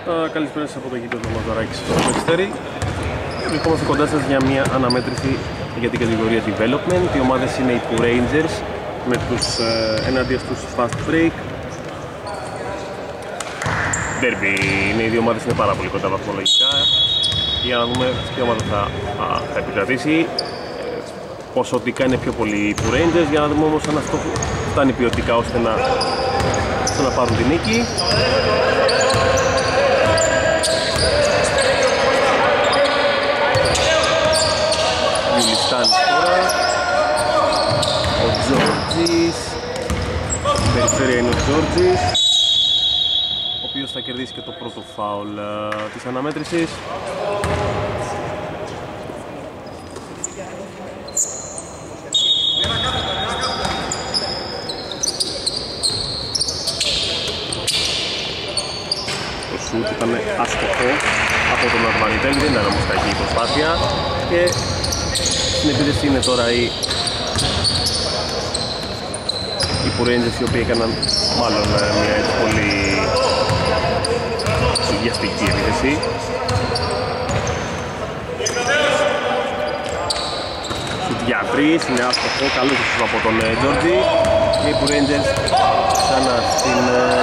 Καλησπέρα σας από το γήπεδο Μαζαράκης στο Περιστέρι. Βρισκόμαστε κοντά σας για μια αναμέτρηση για την κατηγορία Development. Οι ομάδες είναι οι Poo Rangers με τους ενάντια στους Fast Break. Derby είναι, οι δύο ομάδες είναι πάρα πολύ κοντά βαθμολογικά. Για να δούμε ποια ομάδα θα επικρατήσει. Ποσοτικά είναι πιο πολύ οι Poo Rangers, για να δούμε όμως αν αυτό φτάνει ποιοτικά ώστε να πάρουν την νίκη. Γιουλιστάνης τώρα, ο Τζόρτζης, στην περιφέρεια είναι ο Τζόρτζης, ο οποίος θα κερδίσει και το πρώτο φάουλ της αναμέτρησης. Το σουτ ήταν άστοχο από τον Αρβανιτέλη, δεν ήταν όμως κακή η προσπάθεια και στην επίθεση είναι τώρα οι Poo Rangers, οι οποίοι έκαναν μάλλον μια έτσι πολύ βιαστική επίθεση. Σουτ για τρεις, είναι άστοχο, καλός ίσως από τον Τζόρτζι. Και οι Poo Rangers ξανά στην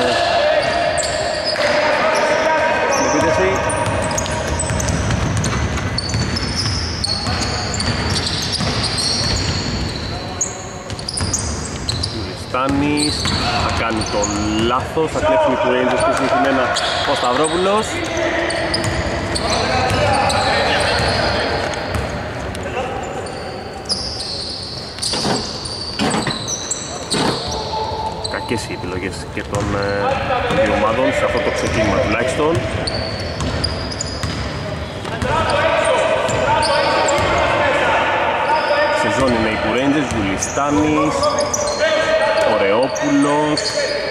επίθεση. Στάνης, θα κάνει το λάθος, θα κλέψουν οι Poo Rangers και συγκεκριμένα ο Σταυρόπουλος. Κακές οι επιλογές και των δύο ομάδων σε αυτό το ξεκίνημα τουλάχιστον. Σε ζώνη είναι οι Poo Rangers, Γιουλιστάνης, Ωραιόπουλος,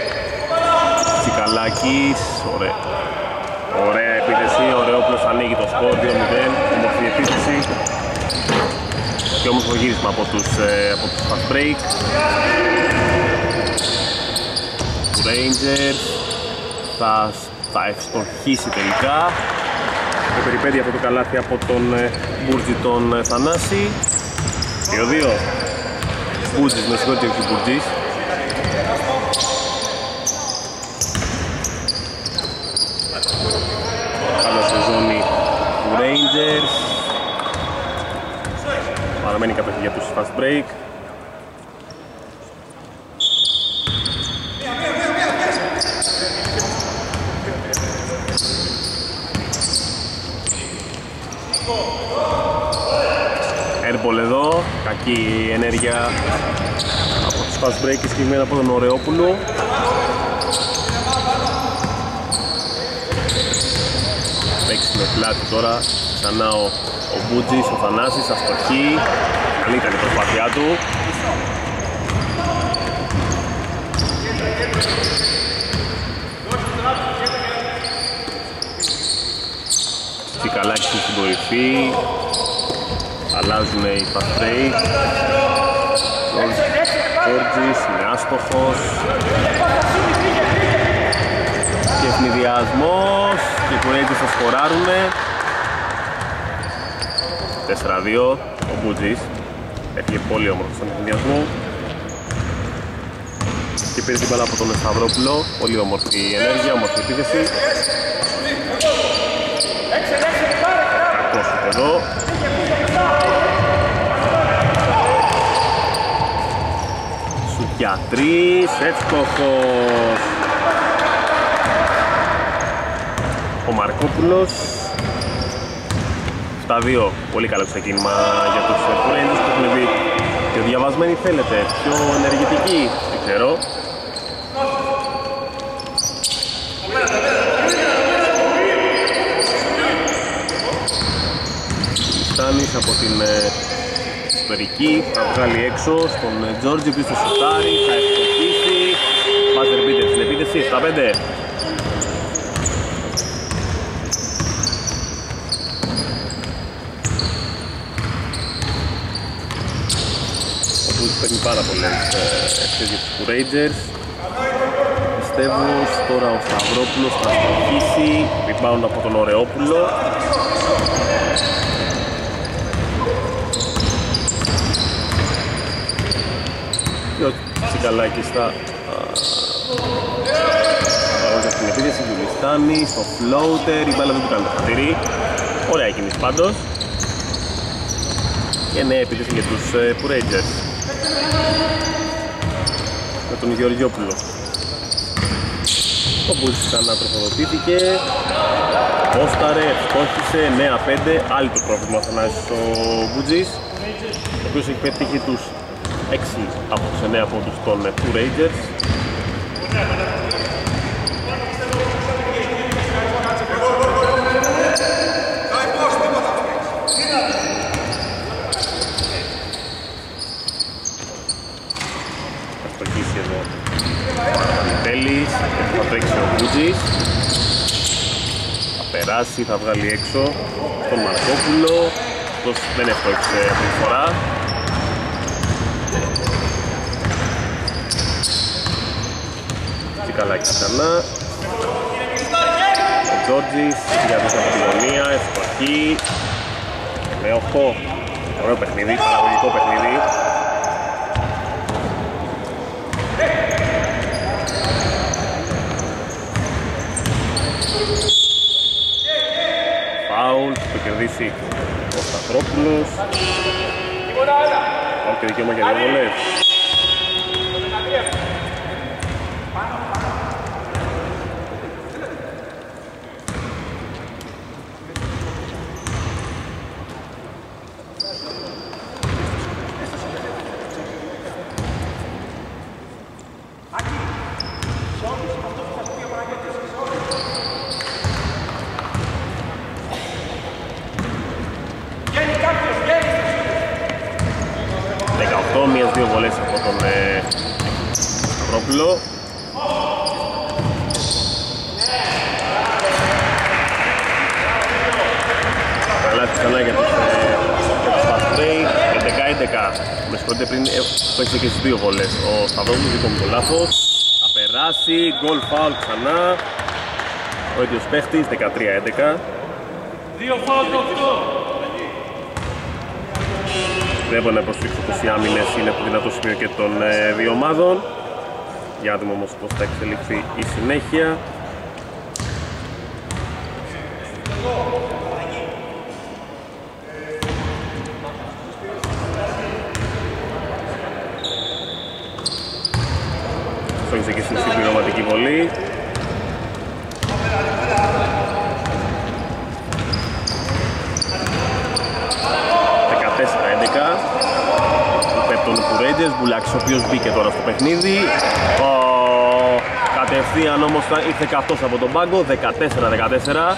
Τσικαλάκης, ωραία επίθεση, ο Ωραιόπουλος ανοίγει το σκορ 2-0, όμορφη επίθεση και όμως το γύρισμα από τους fast break. Poo Rangers θα ευστοχίσει τελικά και περιπέτεια από το καλάθι από τον Μπούρτζη τον Θανάση. 2-2 Μπούρτζης, με συγχωρείτε και ο Μπούρτζης. Καλό σε ζώνη Poo Rangers. Παραμένει κατοχή για τους fast break. Airball εδώ, κακή ενέργεια από τους fast break και συγκεκριμένα από τον Ωραιόπουλο. Παίξει με πλάτη τώρα, ξανά ο Μπουτζης, ο Θανάσης, αστοχή. Καλή ήταν η προσπάθειά του. Τσικαλάκης στην κορυφή. Αλλάζουν οι fast break. Τζόρτζης είναι άστοχος. Και ευνηδιασμός και οι Poo Rangers θα σκοράρουνε. 4-2 ο Μπουτζης. Έφυγε πολύ όμορφο στον ευνηδιασμό. Και πήρε την μπάλα από τον Σταυρόπουλο. Πολύ όμορφη ενέργεια, όμορφη επίθεση. Κακός εδώ. Σουτ για τρεις, εύστοχος ο Μαρκόπουλος. 7-2, πολύ καλό ξεκίνημα για τους Poo Rangers που έχουν μπει πιο διαβασμένοι θέλετε, πιο ενεργητικοί, δεν ξέρω. Στάνης από την σφαιρική, θα βγάλει έξω στον Τζόρτζι, πίσω στο σουτάρι, θα ευστοχίσει. Buzzer beater στην επίθεση, 7-5. Ο Μπουτζης παίρνει πάρα πολλές ευθύσεις για τους Poo Rangers. Στέβος, τώρα ο Σταυρόπουλος θα στοχίσει, rebound από τον Ωρεόπουλο. Και ο Τσικαλάκης θα αγωνίζεται στην επίθεση, Γιουλιστάνη, στο floater, η μπάλα δεν του κάνει το χατήρι. Ωραία κίνηση πάντως. Και νέα επίθεση για τους Rangers με τον Γεωργιόπουλο. Ο Μπούτζης ξανά τροφοδοτήθηκε, πόσταρε, ευστόχησε, νέα 5, άλλη το πρόβλημα Θανάσης ο Μπούτζης, ο οποίος έχει πετύχει τους 6 από τους 9 πόντους των Rangers. Θα τρέξει ο Μπούτζης, θα περάσει, θα βγάλει έξω τον Μαρκόπουλο, αυτός δεν ευτόχισε αυτή τη φορά. Και καλά και ξανά. Ο Τζόρτζης για τους από τη γωνία, ευστοχή με 8. Ωραίο παιχνίδι, παραγωγικό παιχνίδι. Φάουλ, το κερδίσει ο Σταυρόπουλος. Φάουλ και δικαίωμα για δύο βολές. Μίας δύο βολές από τον Σταυρόπουλο. Καλά ξανά για τους fast break, 11-11. Με συγχωρείτε πριν το έχετε και στις δύο βολές. Ο Σταυρόπουλος δικό μου το λάθος. Θα περάσει, goal foul ξανά. Ο ίδιος παίχτης, 13-11. Δύο foul το 8. Δεν μπορεί να προσφύξω πως οι άμυνες είναι το δυνατό σημείο και των δύο ομάδων. Για να δούμε όμως πως θα εξελιχθεί η συνέχεια. Στόχισε και στην συμπληρωματική βολή. Rangers, Μπουλάκης ο οποίος μπήκε τώρα στο παιχνίδι. Κατευθείαν όμως ήρθε καυτός από τον πάγκο, 14-14.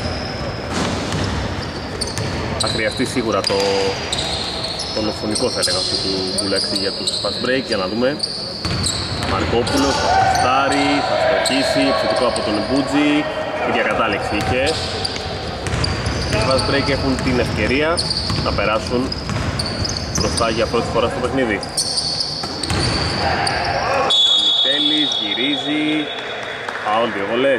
Θα χρειαστεί σίγουρα το δολοφονικό θα έλεγα αυτού του Μπουλάκη για τους fast break, για να δούμε. Μαρκόπουλος θα στάρει, θα στοχίσει, επιθετικό από τον Μπούτζη, ίδια κατάληξη είχε. Οι fast break έχουν την ευκαιρία να περάσουν μπροστά για πρώτη φορά στο παιχνίδι. Ο Μιτέλης γυρίζει, φάουλ, δύο βολές.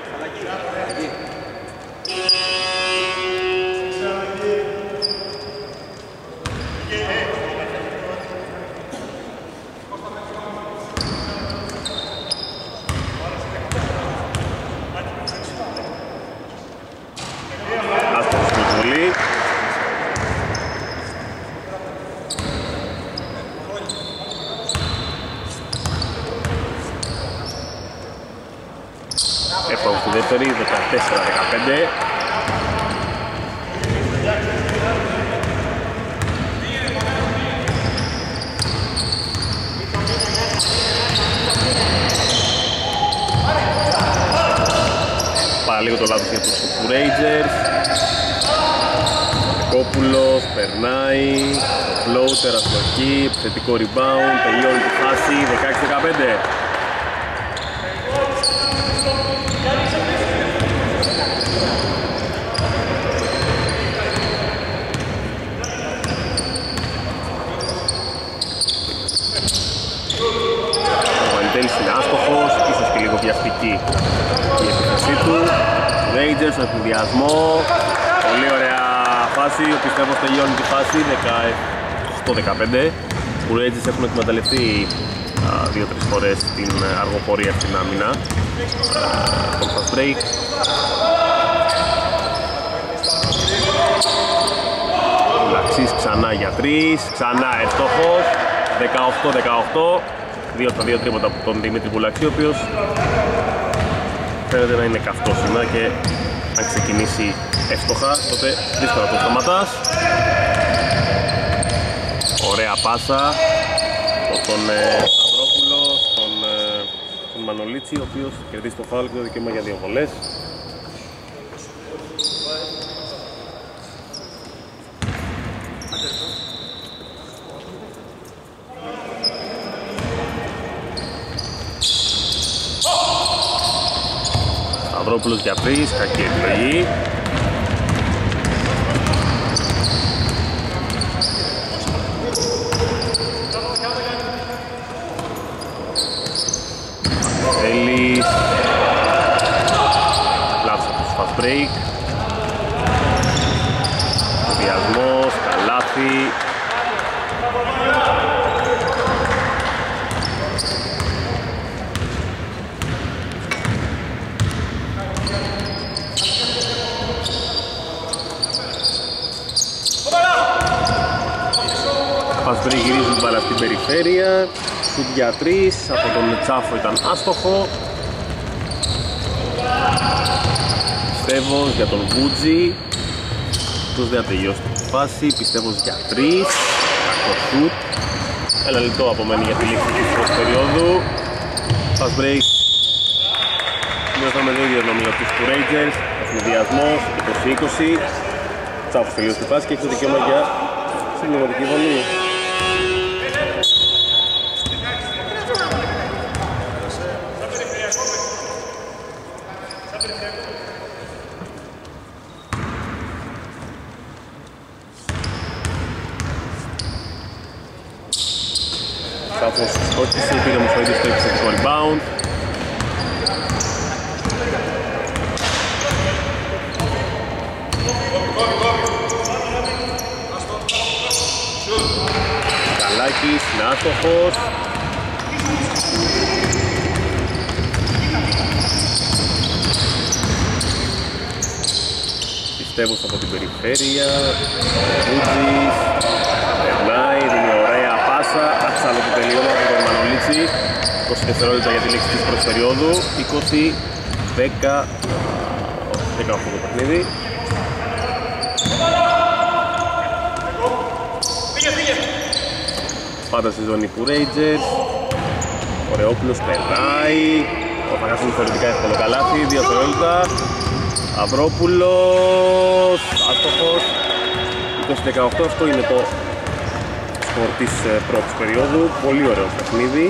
Επόμενη στη δεύτερη, 14-15. Πάλι λίγο το λάθος για τους Rangers. Κόπουλος, περνάει, floater, αστοχή, θετικό rebound, τελειώνει τη φάση, 16-15. Ο Βανιτέλης είναι άστοχος, ίσως και λίγο βιαστική η επίθεσή του. Rangers στον ευνηδιασμό. Πολύ ωραία φάση, πιστεύω τελειώνει τη φάση 18-15. Οι Rangers έχουν εκμεταλλευτεί 2-3 φορές την αργοπορία στην άμυνα. Το fast break. Λαξής ξανά για 3, ξανά εύστοχος. 18-18. 2 στα 2 τρίποτα από τον Δημήτρη Πουλαξή, ο οποίος φαίνεται να είναι καυτός σήμερα και αν ξεκινήσει εύστοχα τότε δύσκολα το σταματάς. Ωραία πάσα από τον Σταυρόπουλο στον Μανολίτσι, ο οποίος κερδίσει το φάουλ και το δικαίωμα για 2 βολές. Σταυρόπουλος για 3, κακή επιλογή. Θέλεις λάθος από το fast break. Βιασμός, καλάθι. Fast break γυρίζει την μπάλα στην περιφέρεια. Σουτ για 3 από τον Τσάφο ήταν άστοχο. Πιστεύω για τον Βούτζι. Αυτός δεν θα τελειώσει τη φάση. Πιστεύω για 3. Κακό σουτ. Ένα λεπτό απομένει για τη λήξη της πρώτης περίοδου. Fast break. Μειώσαμε 2 νομίζω τους Rangers. Ευνηδιασμός 20-20. Τσάφος τελειώσει τη φάση και έχει το δικαίωμα για συμπληρωματική βολή. Τσάφος σκότησε, πήρε όμως ο ίδιος το επιθετικό rebound. Καλάκης, είναι άστοχος. Πιστεύω από την περιφέρεια. Βούτζης περνάει, δίνει ωραία πάσα. Άξαλο του τελείωμα από τον Μανολίτσι. 20 δευτερόλεπτα για τη λήξη της πρώτης περίοδου. 20-10. 18 το παιχνίδι. Πάντα στη ζώνη του Rangers. Ο Ρεόπουλος περνάει. Θα χάσουν θεωρητικά εύκολο καλάθι. 2 δευτερόλεπτα. Αυρόπουλος, άστοχος. 20-18, αυτό είναι το σκορ της πρώτης περίοδου. Πολύ ωραίο παιχνίδι.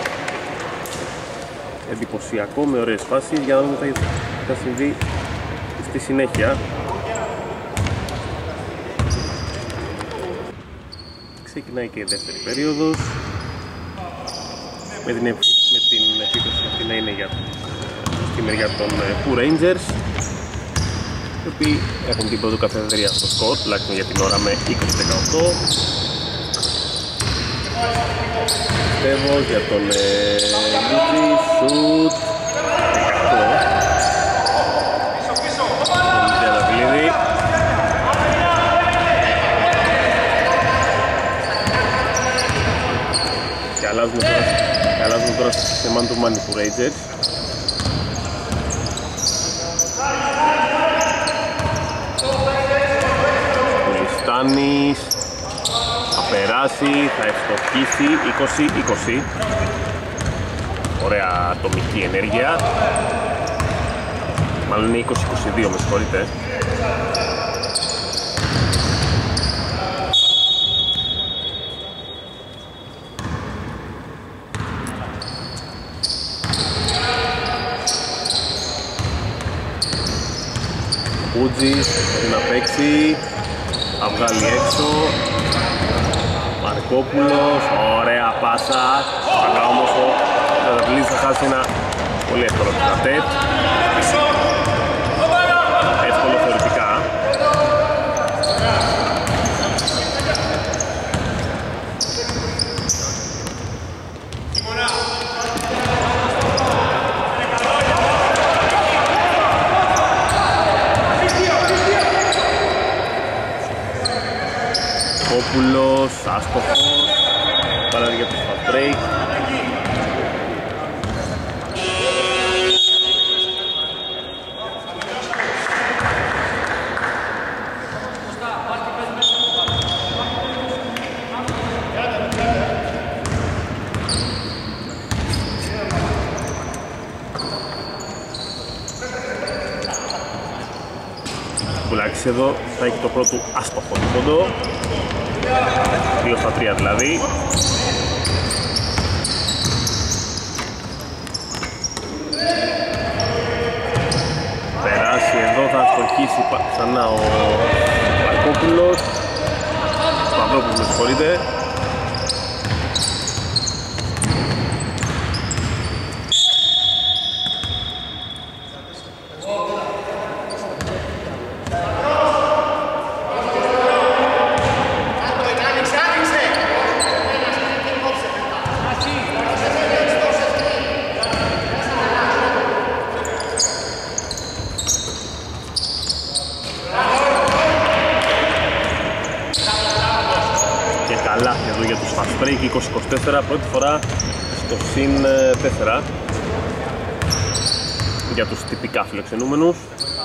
Εντυπωσιακό με ωραίες φάσεις. Για να δούμε τι θα συμβεί στη συνέχεια. Ξεκινάει και η δεύτερη περίοδος. Με την επίθεση αυτή να είναι για τη μεριά των Rangers, οι οποίοι έχουν την πρώτη καθεδρία στο σκορ, τουλάχιστον για την ώρα με 20-18. Πιστεύω για τον Λούτζι, σουτ 100. Και αλλάζουμε τώρα σε man to man του Rangers. Στάνης θα περάσει, θα ευστοχίσει 20-20. Ωραία ατομική ενέργεια. Μάλλον είναι 20-22, με συγχωρείτε. Βούτζης πρέπει να παίξει. Θα βγάλει έξω. Μαρκόπουλος, ωραία πάσα. Αλλά όμως ο Δαδαπλής θα χάσει ένα Πολύ εύκολο το κατέτ. Εύκολο θεωρητικά. Κόπουλος, άστοχος. Πάλι για το fast break. Πουλάκης εδώ θα έχει το πρώτο άστοχο πόντο. 2 στα 3 δηλαδή. Περάσει εδώ, θα αστοχίσει ξανά ο Παρκόπουλος. Παυρόπουλος, με συγχωρείτε. Εδώ για τους fast break 20-24, πρώτη φορά στο συν 4 για τους τυπικά φιλοξενούμενους.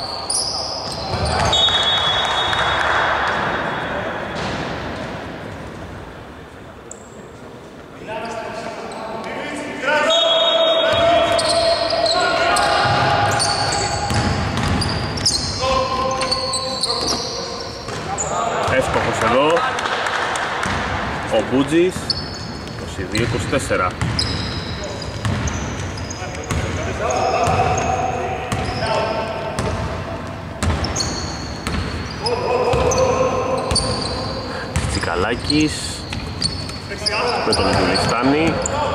Εύστοχος εδώ ο Μπούτζης, 22-24. Τσικαλάκης με τον Βουλιστάνη.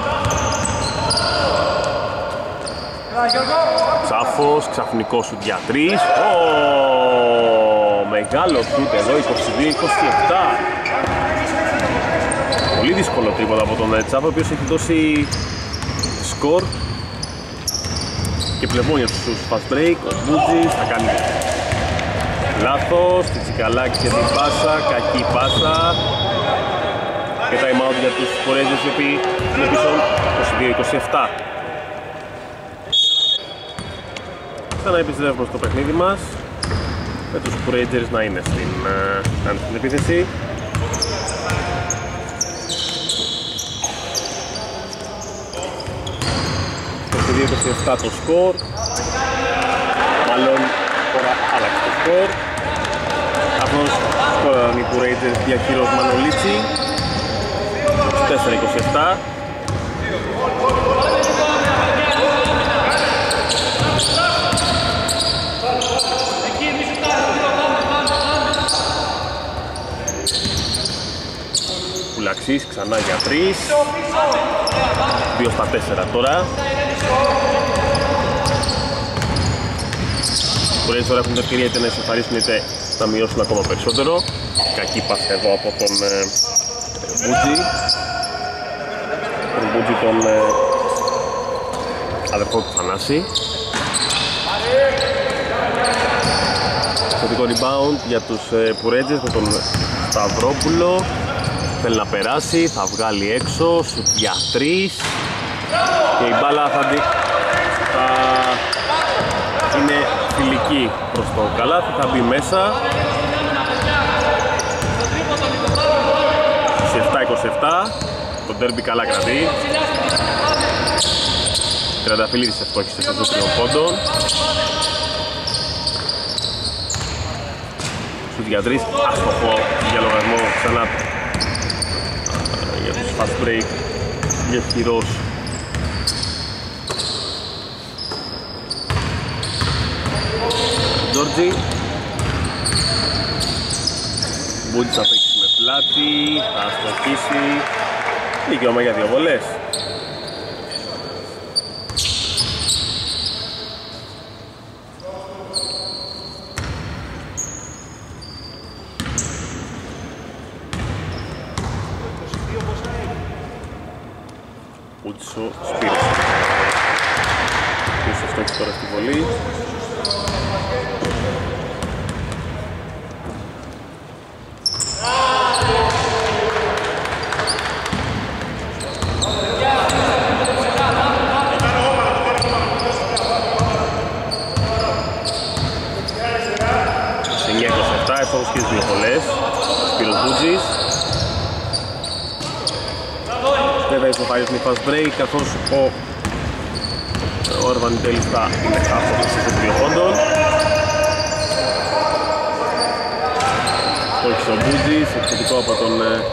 Τσάφος, ξαφνικό σουτ για 3. Μεγάλο σουτ εδώ, 22-27. Πολύ δύσκολο τρίποντα από τον Τσάφο, ο οποίος έχει δώσει σκορ και πλευμόνια στους fast break. Ο Μπούτζης θα κάνει λάθος, τη Τσικαλάκη και την πάσα, κακή πάσα και time out για τους Rangers οι οποίοι είναι πίσω 22-27. Ξαναεπιστρέφουμε στο παιχνίδι μας με τους Rangers να είναι στην επίθεση. Το 27 το σκορ, μάλλον τώρα άλλαξε το σκορ. Αυτός σκοραν οι Rangers για κύριος Μανολίτσι, 4-27. Πουλαξής ξανά για 3, 2 στα 4 τώρα. Οι Rangers τώρα έχουν την ευκαιρία είτε να εσωφαρίσουν είτε να μειώσουν ακόμα περισσότερο. Κακή πάσα εδώ από τον Μπούτζη. Τον Μπούτζη, τον αδερφό του Θανάση. Θετικό rebound για τους Rangers με τον Σταυρόπουλο. Θέλει να περάσει, θα βγάλει έξω, σουτ για 3 και η μπάλα θα είναι φιλική προς το καλάθι, θα μπει μέσα. 27-27, το ντέρμπι καλά κρατεί. Τριανταφυλλίδης ευστόχησε στο σούτ 3 πόντων. Σουτ για 3, άστοχο για λογαριασμό ξανά για τους fast break, για χειρός. Τζόρτζι. Μπούτζης θα παίξει με πλάτη, θα αστοχίσει. Δικαίωμα για 2 βολές. ο Σπύρος. Πίσω αυτό έχει τώρα στη βολή. Εύστοχος και τις δύο βολές. Σπύρος Μπούτζης. Βέβαια ισοφαρίζει με fast break, καθώς ο Αρβανιτέλης θα είναι άστοχος των δύο πόντων. Στόχισε ο Μπούτζης, επιθετικό από τον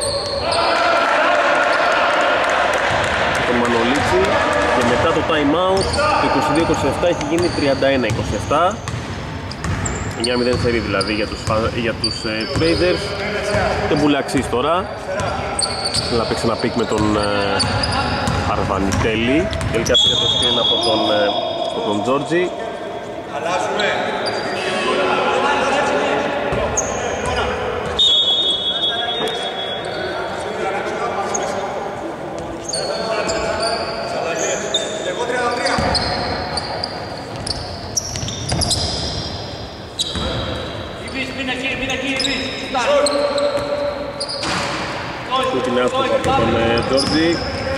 Μανολίτσι. Και μετά το time out, το 22-27 έχει γίνει 31-27. 9-0 σερί δηλαδή για τους Traders. Και Μπουλαξής τώρα θέλει να παίξει ένα πικ με τον Αρβανιτέλη. Τελικά πήρε το σκριν από τον Τζόρτζι. Την άστοχο από τον Τζόρτζι.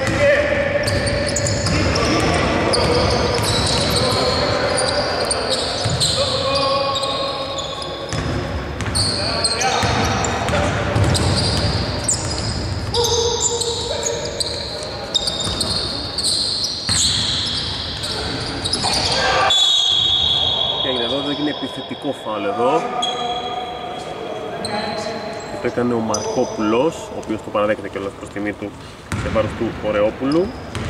Και έγινε εδώ, δεν είναι επιθετικό φάουλ εδώ. Το έκανε ο Μαρκόπουλος, ο οποίος το παραδέχεται κιόλας προς τιμή του σε βάρος του Ωρεόπουλου.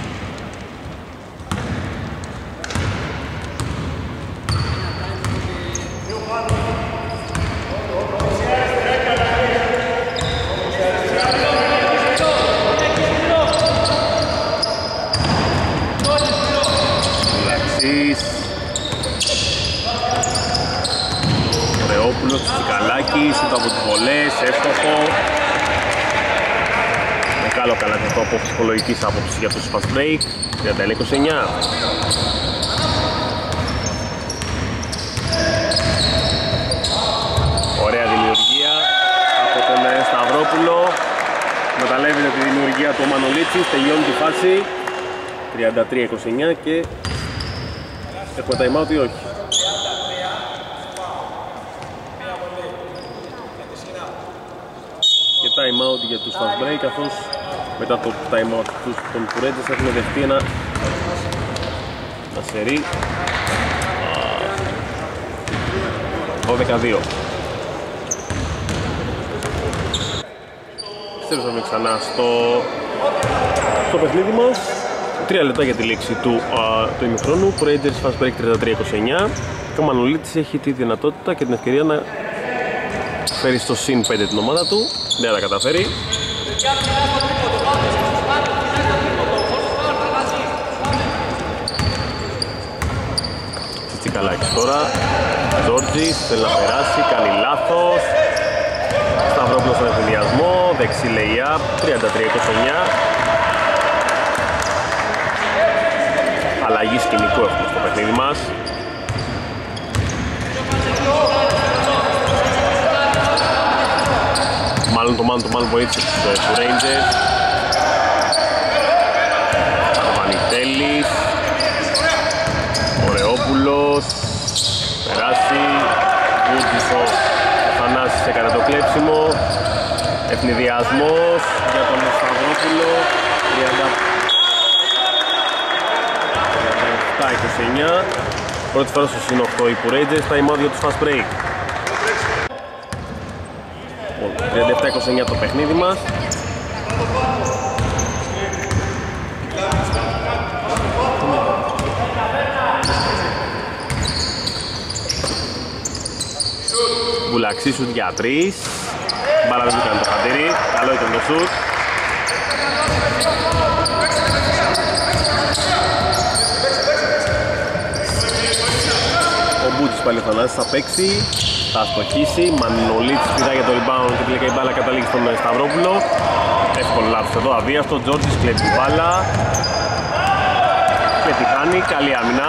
Ωρεόπουλος, Τσικαλάκης, ούτε από τις βολές, εύστοχο. Μεγάλο καλάθι αυτό από ψυχολογικής άποψης για τους fast break. 31-29. Ωραία δημιουργία από τον Σταυρόπουλο. Μεταλλεύεται τη δημιουργία του Μανολίτσι, τελειώνει τη φάση. 33-29 και έχουμε time out ή όχι? Και time out για τους fast break, καθώς μετά το time out των Κουρέντζες έχουν δεχτεί ένα σερί 12-2. Στρέψαμε ξανά στο παιχνίδι μας. 3 λεπτά για τη λήξη του ημιχρόνου. Κουρέντζες fast break 33-29 και ο Μανολίτης έχει τη δυνατότητα και την ευκαιρία να φέρει στο συν 5 την ομάδα του. Δεν θα τα καταφέρει. Τσικαλάκης τώρα. Τζόρτζης θέλει να περάσει, κάνει λάθος. Σταυρόπουλος στον εφηδιασμό, δεξί lay-up, 33-29. Αλλαγή σκηνικού έχουμε στο παιχνίδι μας. Μάλλον το man βοήθησε τους Rangers. Αρβανιτέλης, Ωρεόπουλος, περάσει, Βούτζης ο Θανάσης έκανε το κλέψιμο. Ευνηδιασμός για τον Σταυρόπουλο, 37-29. Πρώτη φορά στο συν 8 οι Rangers, time out για τους fast break. 37-29 το παιχνίδι μας. Μπουλαξί σουτ για 3. Μπάλα δεν έκανε το χαντήρι. Καλό ήταν το σουτ. Ο Μπούτζης πάλι ο Θανάσης θα παίξει. Θα αστοχίσει, Μανολίτης πηδάει για το rebound και τελικά η μπάλα καταλήγει στον Σταυρόπουλο. Εύκολο λάθος εδώ, αβίαστο, Τζόρτζης κλέβει την μπάλα. και τη χάνει, καλή άμυνα.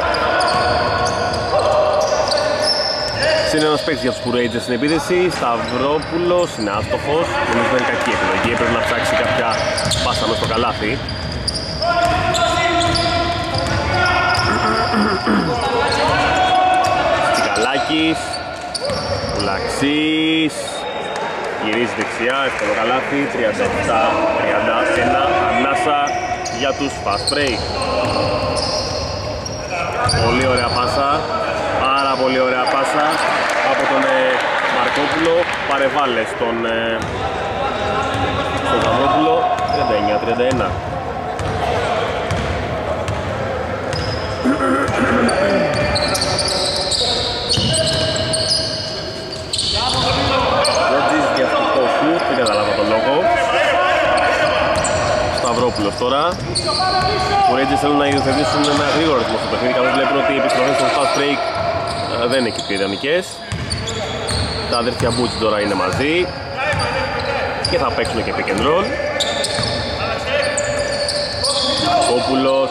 Είναι ένας παίκτης για τους Rangers στην επίθεση, Σταυρόπουλος είναι άστοχος, νομίζω δεν είναι κακή επιλογή, πρέπει να ψάξει κάποια πάσα μες στο καλάθι. Τσικαλάκης, Λαξής, γυρίζει δεξιά, εύκολο καλάθι, 37-31, ανάσα για τους fast break. Πολύ ωραία πάσα, πάρα πολύ ωραία πάσα από τον Μαρκόπουλο, παρεβάλλε στον Σταυρόπουλο, 39-31. Ρότζης για αυτό σουτ, δεν καταλάβα τον λόγο. Σταυρόπουλος τώρα. Οι Rangers θέλουν να υιοθετήσουν ένα γρήγορο ρυθμό στο παιχνίδι, καθώς βλέπουν ότι οι επιστροφές στο fast break δεν είναι και πιο ιδανικές. Τα αδέρφια Μπούτσι τώρα είναι μαζί και θα παίξουν και pick and roll. Μαρκόπουλος,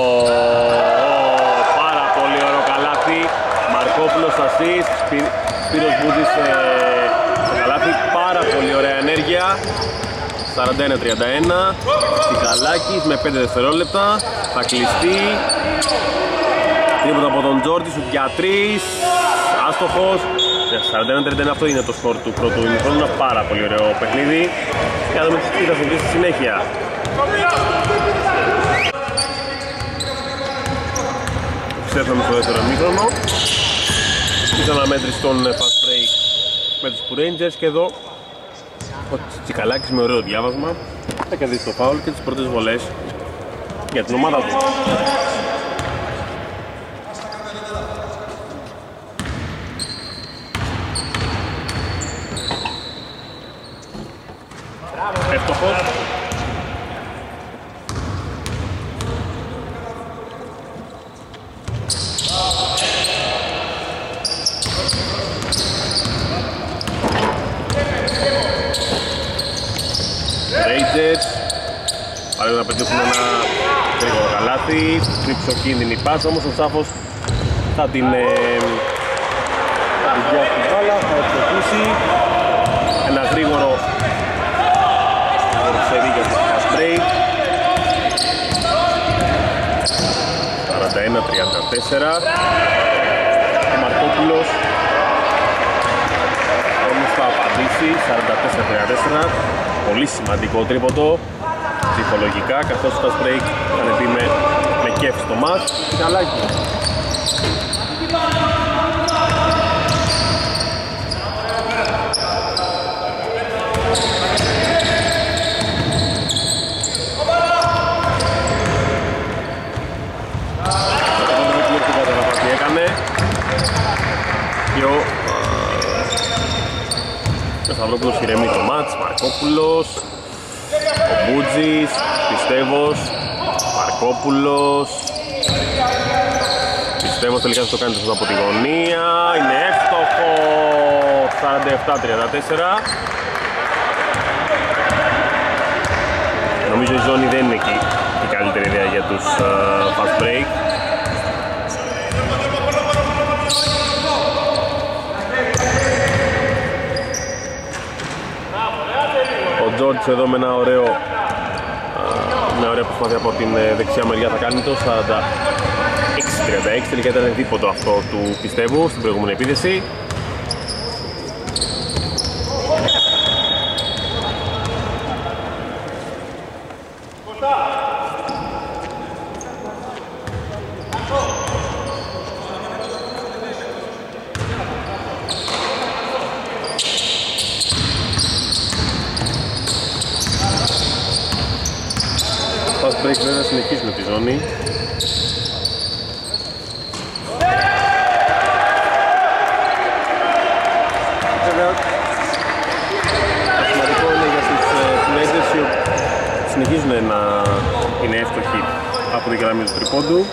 πάρα πολύ ωραίο καλάθι. Μαρκόπουλος assist, Σπύρος Μπούτσης στο καλάθι, πάρα πολύ ωραία ενέργεια. 41-31, Τσικαλάκης με 5 δευτερόλεπτα, θα κλειστεί. Τρίποτα από τον Τζόρντι, σουτ για 3, άστοχος. 41-31, αυτό είναι το σκορ του πρώτου ημιχρόνου, ένα πάρα πολύ ωραίο παιχνίδι. Και να δούμε τι θα συμβεί στη συνέχεια. Ξέφταμε στο δεύτερο ημίχρονο. Ήρθα να μέτρηση στον fast break με τους Rangers και εδώ ο Τσικαλάκης με ωραίο διάβασμα θα κερδίσει το φάουλ και τις πρώτες βολές για την ομάδα του. Εύστοχος. Rangers πάλι να πετύχουν ένα γρήγορο καλάθι, τριψοκίνδυνη πάσα, όμως ο Τσάφος θα την διάσει την μπάλα, θα εξοπλίσει ένα γρήγορο σερί για το fast break. 41-34, ο Μαρκόπουλος όμως θα απαντήσει 44-34. Πολύ σημαντικό τρίποντο ψυχολογικά, καθώς το fast break θα μπει με κέφι στο μάτς. Τσικαλάκη. Ο Σταυρόπουλος ηρεμεί το μάτς, Μαρκόπουλος, ο Μπούτζης, Πιστεύος, Μαρκόπουλος, Πιστεύος τελικά θα το κάνει αυτό από τη γωνία, είναι εύστοχο, 47-34. Νομίζω η ζώνη δεν είναι εκεί η καλύτερη ιδέα για τους fast break. Ο Τζόρτς εδώ με ένα ωραίο μια ωραία προσπάθεια από την δεξιά μεριά θα κάνει το 46-36. Τελικά ήταν δίποτο αυτό του Πιστεύου στην προηγούμενη επίθεση. Break βέβαια συνεχίζουμε τη ζώνη. Βέβαια το σημαντικό είναι για τους Rangers οι συνεχίζουν να είναι εύστοχοι από την γραμμή του τριπόντου.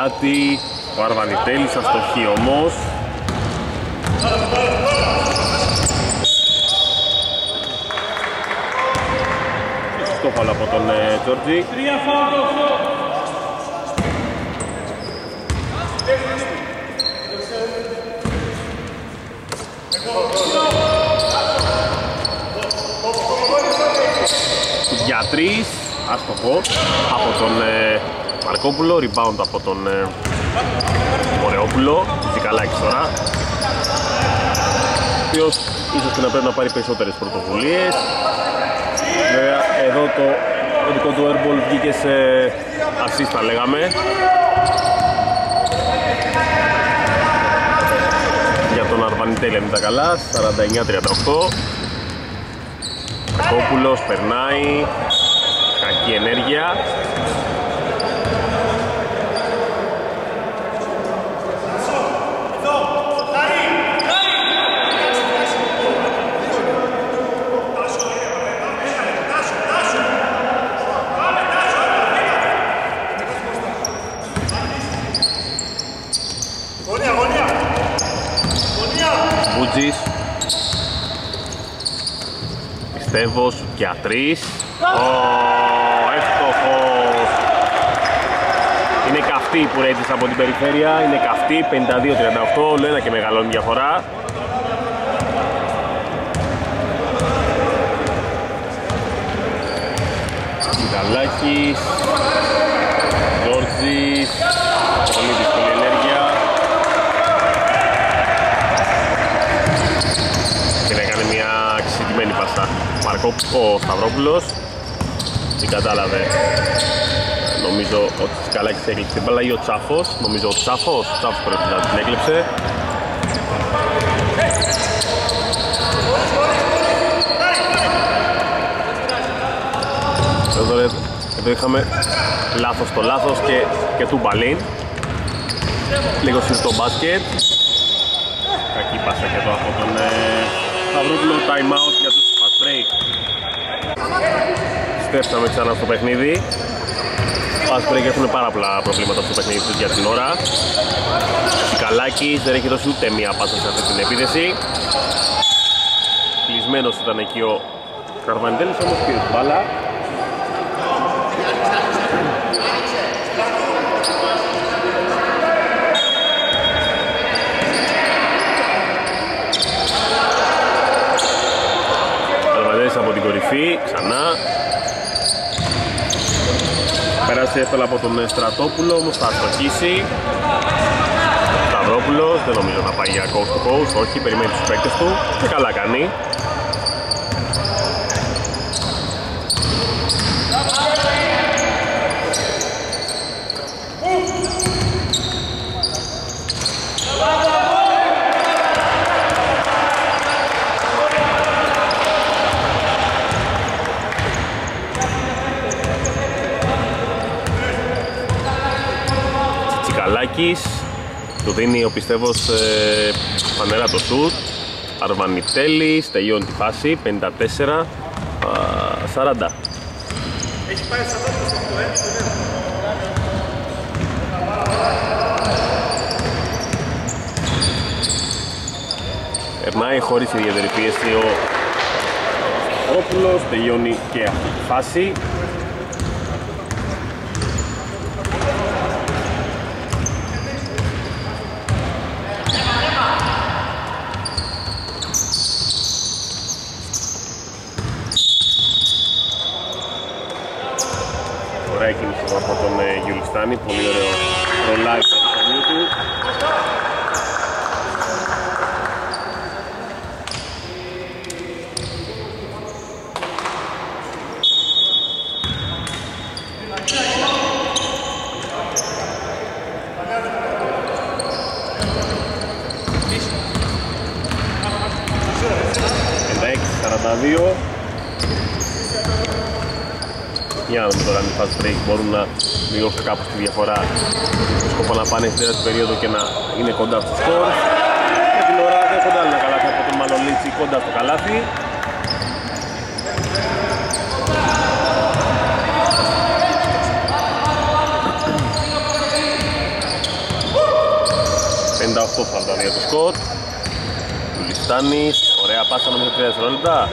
πλάτη, ο Αρβανιτέλης αστοχή όμως. Σωστό φάουλ από τον Τζόρτζι. 3 φάουλ. Για 3, άστοχο από τον Μαρκόπουλο, rebound από τον Ωραιόπουλο, Ζικαλάκης τώρα, ο οποίος ίσως και να πρέπει να πάρει περισσότερες πρωτοβουλίες. Βέβαια εδώ το δικό του airball βγήκε σε assist, θα λέγαμε. Για τον Αρβανιτέλη είναι τα καλά, 49-38. Μαρκόπουλος περνάει, κακή ενέργεια. Βούτζης, Πιστεύος για 3. Εύστοχος. Είναι καυτή που ρέτησε από την περιφέρεια, είναι καυτή, 52-38, όλο ένα και μεγαλώνει διαφορά. Κιταλάκης, Τζόρτζης, πολύ δύσκολη ενέργεια. Και να έκανε μια εξειδικημένη πασά. Ο Σταυρόπουλος την κατάλαβε, νομίζω ότι ο Τσικαλάκης έκλειψε την μπάλα ή ο Τσάφος, νομίζω ο Τσάφος πρέπει να την έκλειψε. Εδώ είχαμε λάθος το λάθος και του Μπαλίν, λίγο στο μπάσκετ. Κακή πάσα και εδώ από τον Σταυρόπουλο, time out για τους fast break. Στρέψαμε ξανά στο παιχνίδι. Fast break έχουν πάρα πολλά προβλήματα στο παιχνίδι τους για την ώρα. Τσικαλάκης δεν έχει δώσει ούτε μία πάσα σε αυτή την επίθεση. Κλεισμένος ήταν εκεί ο Καρβανιτέλης, όμως πήρε την μπάλα. Από την κορυφή, ξανά πέρασε εύκολα από τον Στρατόπουλο, όμως θα αστοχίσει. Σταυρόπουλος, δεν νομίζω να πάει για coast to coast, όχι, περιμένει τους παίκτες του και καλά κάνει. Του δίνει ο Πιστεύος φανερά το σουτ. Αρβανιτέλης τελειώνει τη φάση, 54-40. Έχει πάει σαν Περνάει χωρίς ιδιαίτερη πίεση ο Όπουλος, τελειώνει και αυτή τη φάση. Από τον Γιουλιστάνη, πολύ ωραίο ρολάκι στο παιχνίδι του. Για να δούμε τώρα αν οι fast break μπορούν να μειώσουν κάπως τη διαφορά, σκοπό να πάνε στην τέταρτη περίοδο και να είναι κοντά στο σκορ. Για την ώρα δεν κοντά ένα καλάθι από τον Μανολίτσι, κοντά στο καλάθι. 58-42 το σκορ. Λουστάνης, ωραία πάσα νομίζω 3 δευτερόλεπτα.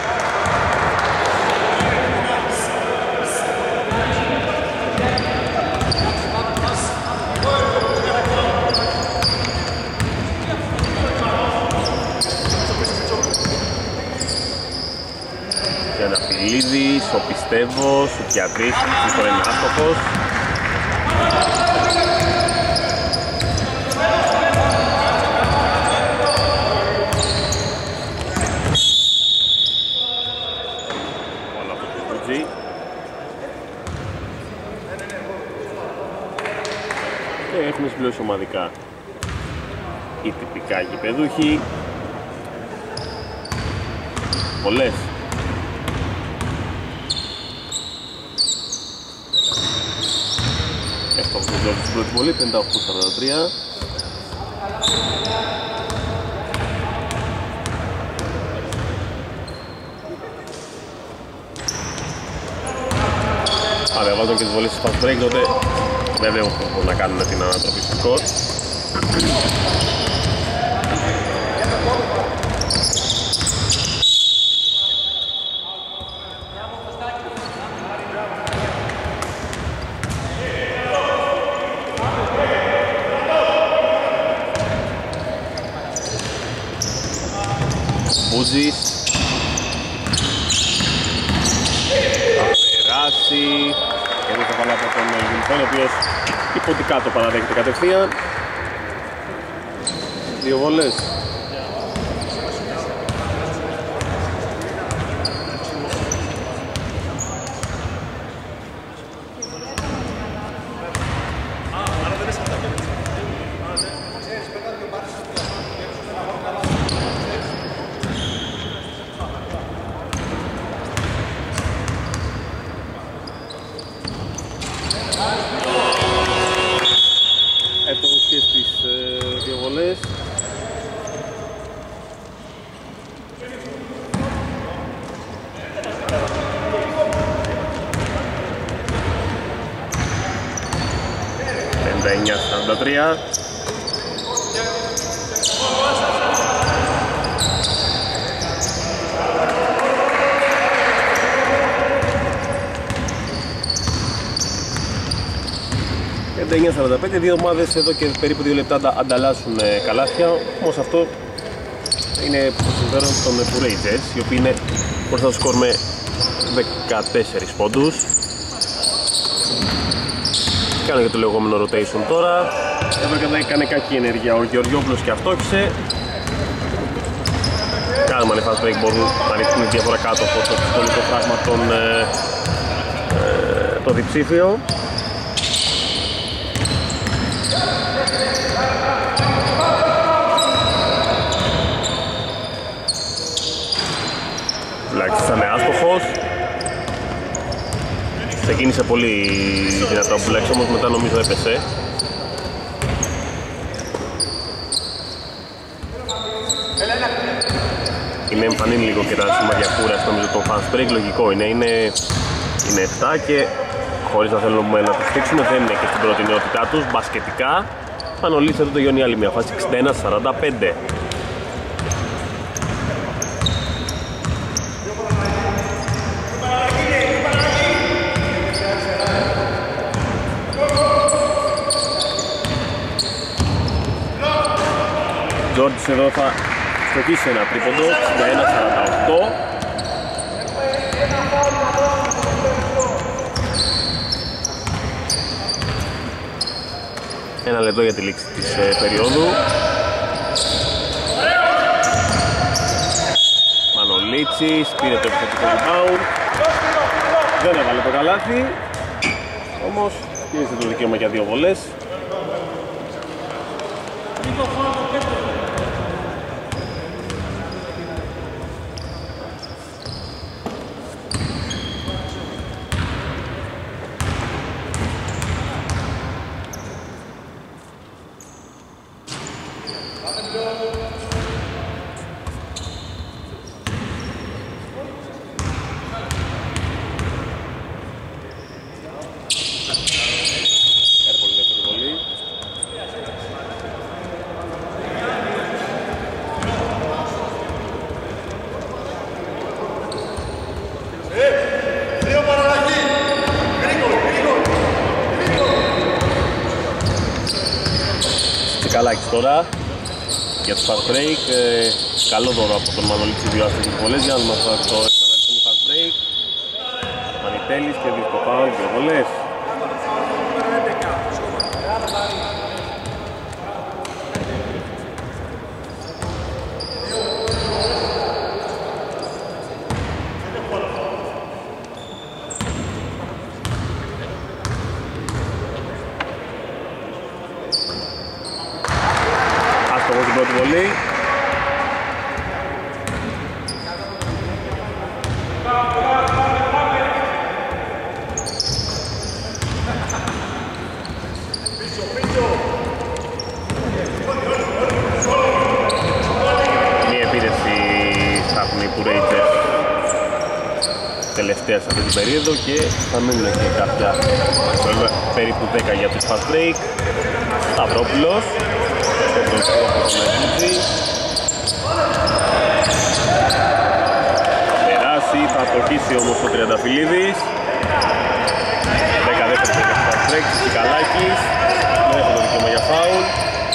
Γιανναφιλίδης, ο Πιστεύος, ο Πιατρής, που τώρα είναι άστοχος. Όλα από το Βουτζή. Και έχουμε συμπληρώσει ομαδικά οι τυπικά γηπεδούχοι. Πολλές. Αυτό που δουλεύει στην πρώτη βολή, 58-43. Αν βάλουν και τις βολές στο fast break, τότε δεν βλέπω πώς να κάνουν την ανατροπή στο σκορ. Μπούζης θα περάσει και εδώ θα βάλω από τον Γιλφόν, ο οποίος υποτικά το παραδέχεται κατευθείαν. Δύο βολές. Εύστοχος και στις δύο βολές. ...59-43. Δύο ομάδες εδώ και περίπου 2 λεπτά ανταλλάσσουν καλάθια, όμως αυτό είναι το συμφέρον των Rangers, οι οποίοι είναι μπροστά στο σκορ με 14 πόντους. Κάνω και το λεγόμενο rotation τώρα. Εδώ έκανε κακή ενέργεια ο Γεωργιόπουλος και αυτόχισε. Κάνουμε αν fast break μπορούν να ρίξουν τη διαφορά κάτω από το ψυχολογικό φράγμα το διψήφιο. Ήταν άστοχος. Ξεκίνησε πολύ δυνατά ο Μπουλάκης, όμως μετά νομίζω έπεσε. Είναι εμφανή λίγο και τα σημάδια κούραση νομίζω το fast break, λογικό είναι 7 και χωρίς να θέλουμε να τους στήξουμε δεν είναι και στην πρώτη νεότητά τους. Μπασκετικά Πανολής εδώ το γιώνει άλλη μια φάση 61-45. Τζόρτζης εδώ θα στοχίσει ένα τρίποντο, 61-48. Ένα λεπτό για τη λήξη της περίοδου. Μανολίτσης πήρε το επιθετικό rebound. Δεν έβαλε το καλάθι, όμως πήρε το δικαίωμα για 2 βολές. Μικαλάκης τώρα για το fast break. Καλό δώρο από τον Μανολίτσι, δύο αυτές τις βολές. Για να δούμε αυτό το εξαναλυθούν fast break. Μανιτέλης και δύο φάουλ, δύο βολές. Άστοχος την πρώτη βολή. Τελευταία σε αυτή την περίοδο και θα μείνουν και κάποια περίπου 10 για το fast break. Σταυρόπουλος θα περάσει, θα ατοχίσει όμως ο Τριανταφυλλίδης. 10 δεύτερα για το fast break. Μικαλάκης δεν έχει το δικαίωμα για φάουλ.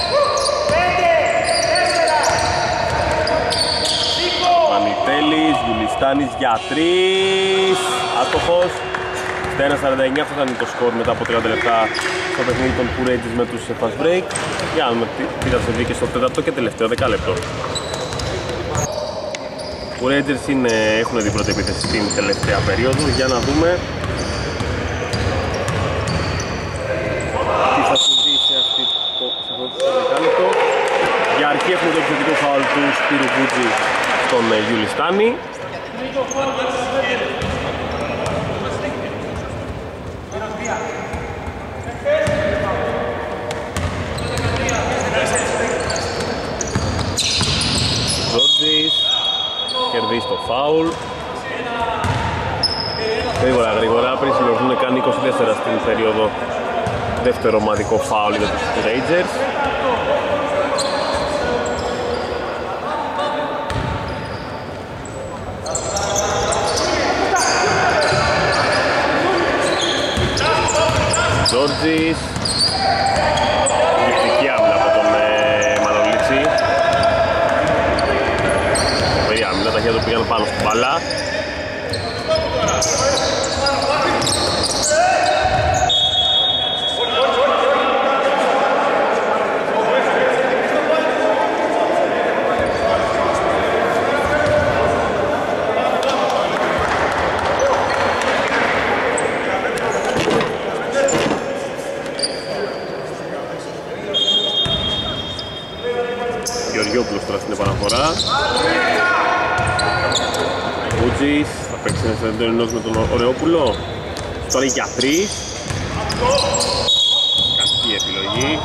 Μανιτέλης, Γιουλιστάνης για 3. Άστοχος. Στα 1.49 αυτό θα είναι το σκορ μετά από 30 λεπτά στο παιχνίδι των Courageous με τους fast break. Για να δούμε τι θα συμβεί και στο τέταρτο και τελευταίο δεκάλεπτο. Οι Courageous έχουν την πρώτη επίθεση στην τελευταία περίοδο. Για να δούμε τι θα συμβεί σε αυτό το δεκάλεπτο. Για αρχή έχουμε το επιθετικό φάουλ του Σπύρου Μπούτζη στον Γιουλιστάνη. Τζόρτζης κερδίζει το φάουλ. Γρήγορα πριν συλλογούν καν 24 στην περίοδο. Δεύτερο ομαδικό φάουλ για τους Rangers. Τζόρτζης, γυφτική άμυνα από τον Μανολίτσι. Φοβερή άμυνα, τα χέρια του πήγαν πάνω στην μπάλα. Γεωργιόπουλος τώρα στην επαναφορά. Μπούτζης θα παίξει ένα συνέντευξο με τον Ωρεόπουλο. Τώρα για 3. Κακή επιλογή.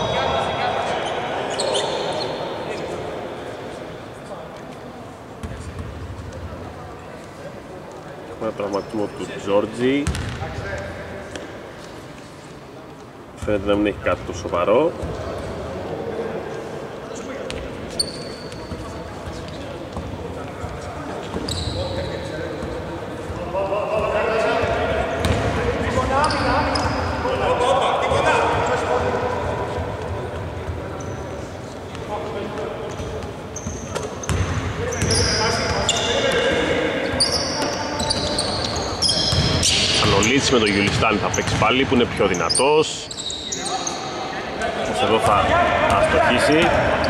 Έχουμε ένα τραυματισμό του Τζόρτζη. Φαίνεται να μην έχει κάτι το σοβαρό. Με τον Γιουλιστάνη θα παίξει πάλι που είναι πιο δυνατός. Όμως εδώ θα αστοχίσει.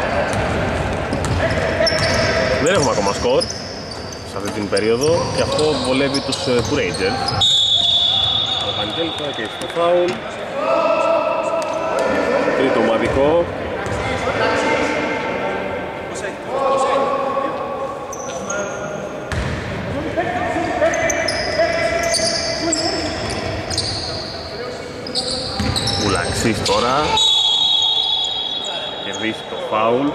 Δεν έχουμε ακόμα σκορ σε αυτή την περίοδο και αυτό βολεύει τους Courageous. Ο Βαγγέλης θα και στο φάουλ. Τρίτο ομαδικό. Ουλαξής τώρα κερδίσει το φάουλ.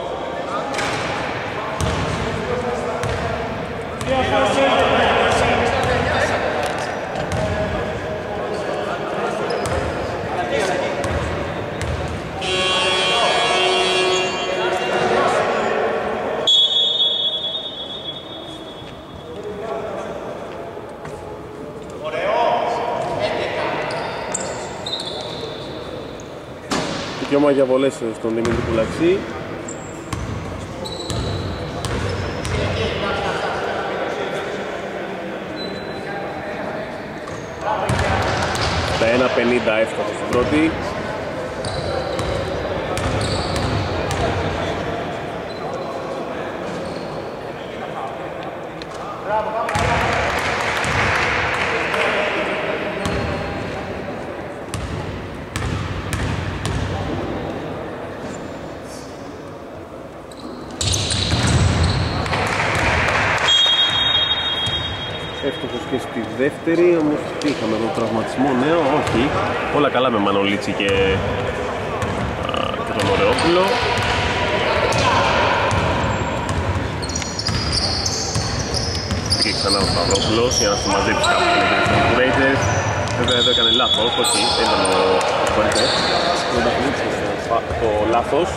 Δικαίωμα για βολές στον Δημήτρη Πουλαξή. Τα 1.50 εύστοχος στην πρώτη. Εύστοχος και στη δεύτερη, όμως τι είχαμε εδώ, τραυματισμό νέο, όχι. Όλα καλά με Μανολίτσι και τον Ωρεόπουλο. Και ξανά ο Σταυρόπουλος για να σου μαζέψει κάπου την Raiders. Βέβαια εδώ έκανε λάθος, όχι, δεν ήταν ο Κορυφές. Το λάθος.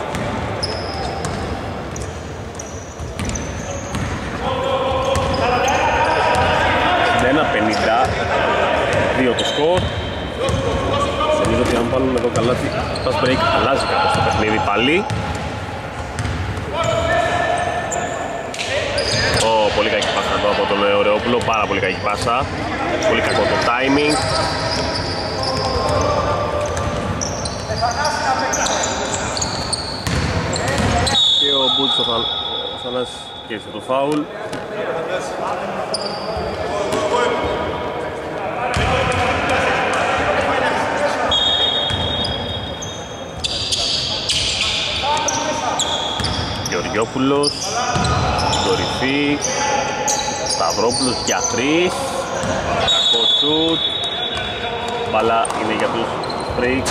1.52 το σκορ. Νομίζω ότι αν βάλουν εδώ καλάθι, fast break αλλάζει κάπως το παιχνίδι πάλι. Πολύ κακή πάσα εδώ από τον Ωρεόπουλο, πάρα πολύ κακή πάσα. Πολύ κακό το timing. Και ο Μπούτς ο Θανάσης κέρδισε το φάουλ. Γεωργιόπουλος, Κορυφή, Σταυρόπουλος για 3, κακό σουτ, μπάλα είναι για τους break.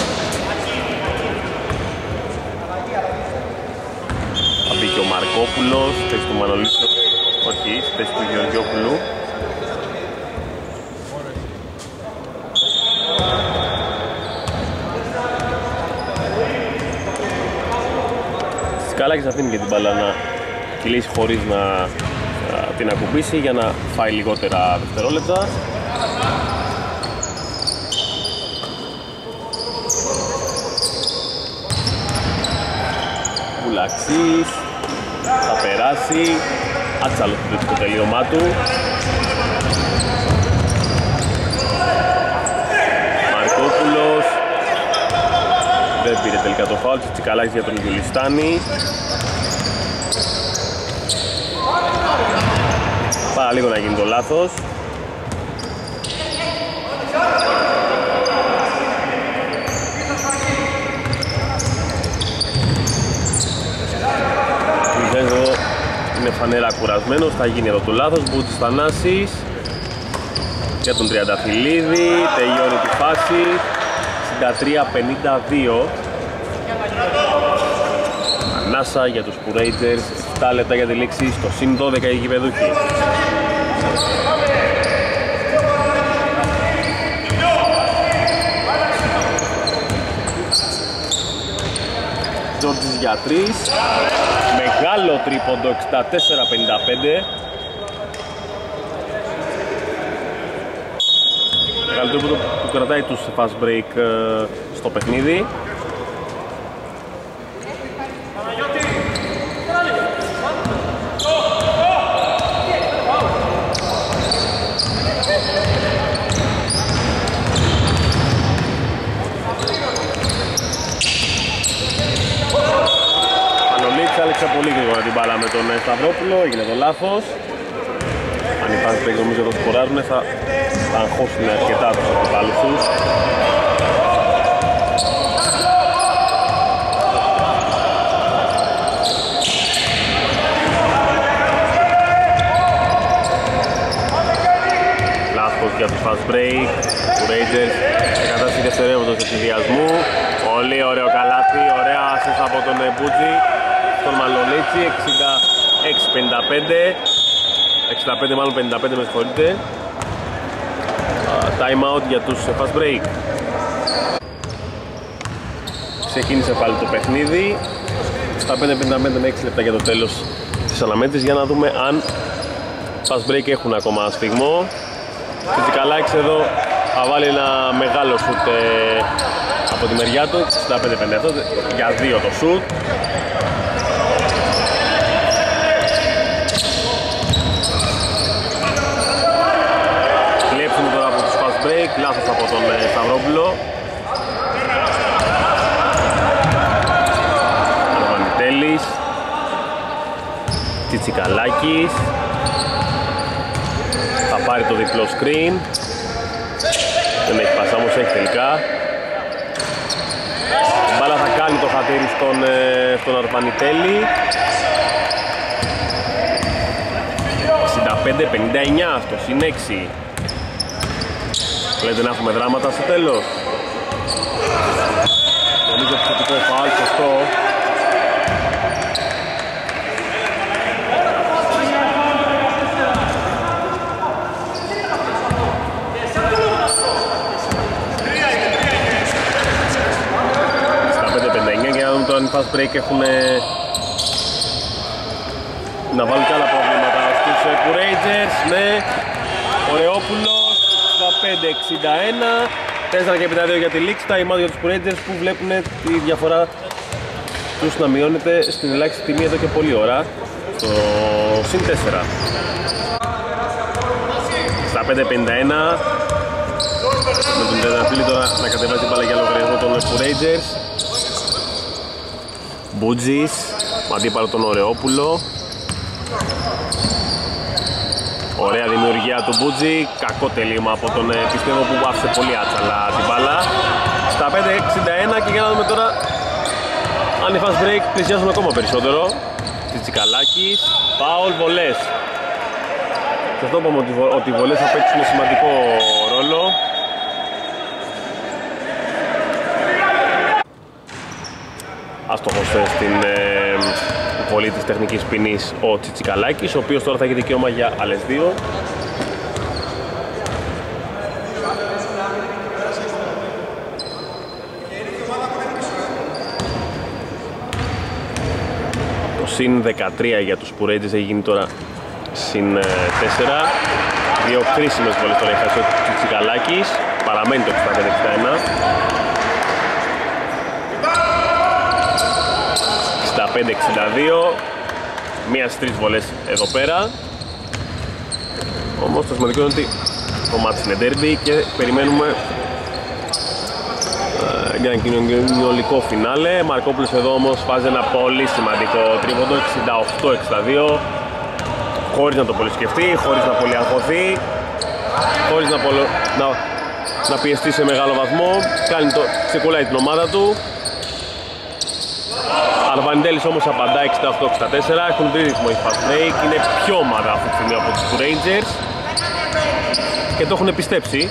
Θα μπει και ο Μαρκόπουλος, θέση του Μανολίτσου, όχι, θέση του Γεωργιόπουλου. Καλάκης αφήνει και την μπάλα να κυλήσει χωρίς να την ακουμπήσει για να φάει λιγότερα δευτερόλεπτα. Πουλαξής θα περάσει, άτσαλο το τελείωμά του. Μαρκόπουλος δεν πήρε τελικά το φάουλ, Τσικαλάκης για τον Γιουλιστάνη. Πάρα λίγο να γίνει το λάθος. Εδώ είναι φανέρα κουρασμένος, θα γίνει εδώ το λάθος. Μπούτσης Θανάσης για τον Τριανταφυλλίδη, τελειώνει τη φάση. 63-52. Ανάσα για τους Raiders, 7 λεπτά για τη λήξη, στο συν 12 οι γηπεδούχοι. Τζόρτζης για 3, μεγάλο τρίποντο, 64-55. Μεγάλο τρίποντο που κρατάει τους fast break στο παιχνίδι. Πολύ γρήγορα την μπάλα με τον Σταυρόπουλο, έγινε το λάθος. Αν υπάρχει παίκτες νομίζω εδώ σκοράρουν, θα αγχώσουν αρκετά τους αντιπάλους τους. Λάθος για τους fast break του Raiders, σε κατάσταση δευτερεύοντος του συνδυασμού. Πολύ ωραίο καλάθι, ωραία άσος από τον Μπούτζη. Τον Μαλολίτσι, 66-55, 65 μάλλον 55 με συγχωρείτε. Time out για τους fast break. Ξεκίνησε πάλι το παιχνίδι. Στα 5-55 με 6 λεπτά για το τέλος της αναμέτρησης, για να δούμε αν fast break έχουν ακόμα σφιγμό. Τσικαλάκης εδώ θα βάλει ένα μεγάλο σουτ από από τη μεριά του, 65-57 για 2 το σουτ. Κλέψουμε τώρα από τους fast break, λάθος από τον Σταυρόπουλο. Αρβανιτέλης, Τσιτσικαλάκης, θα πάρει το διπλό screen. Δεν έχει πασά, όμως έχει τελικά. Η μπάλα θα κάνει το χατήρι στον Αρβανιτέλη. 65-59 στο συν 6. Λέτε να έχουμε δράματα στο τέλος. Νομίζω επιθετικό φάουλ, σωστό. Το αν fast break έχουν να βάλουν και άλλα προβλήματα στους Rangers. Ναι, ο Ρεόπουλος 65-61, 4-2 για τη λήξη. Τα ημάδια για τους Rangers που βλέπουν τη διαφορά τους να μειώνεται στην ελάχιστη τιμή εδώ και πολλή ώρα, στο συν 4. Στα 5-51 με τον Τεταφύλλη τώρα να κατεβάζει πάλι για λογαριασμό των Rangers. Μπούτζης, αντίπαλο τον Ωρεόπουλο. Ωραία δημιουργία του Μπούτζη, κακό τελείωμα από τον πιστεύω που άφησε πολύ άτσαλα την μπάλα. Στα 5-61 και για να δούμε τώρα αν οι fast break πλησιάζουν ακόμα περισσότερο. Τσιτσικαλάκης, φάουλ, βολές. Και αυτό είπαμε ότι οι βολές θα παίξουν σημαντικό ρόλο. Άστοχος στην βολή της τεχνικής ποινής ο Τσιτσικαλάκης, ο οποίος τώρα θα έχει δικαίωμα για άλλες 2. Το συν 13 για τους Rangers έχει γίνει τώρα συν 4. 2 κρίσιμες βολές τώρα έχει χάσει ο Τσιτσικαλάκης, παραμένει το 65-61. 65-62, μία στις 3 βολές εδώ πέρα. Όμως το σημαντικό είναι ότι το μάτς είναι derby και περιμένουμε για ένα κοινωνικό φινάλε. Μαρκόπουλος εδώ όμως βάζει ένα πολύ σημαντικό τρίποντο, 68-62, χωρίς να το πολύ σκεφτεί, χωρίς να πολύ αγχωθεί, χωρίς να πιεστεί σε μεγάλο βαθμό. Ξεκολλάει την ομάδα του. Αρβανιτέλης όμως απαντά 68-64, έχουν βρει ρυθμό οι fast break, είναι πιο ομάδα αυτή τη στιγμή από τους Rangers και το έχουν πιστέψει.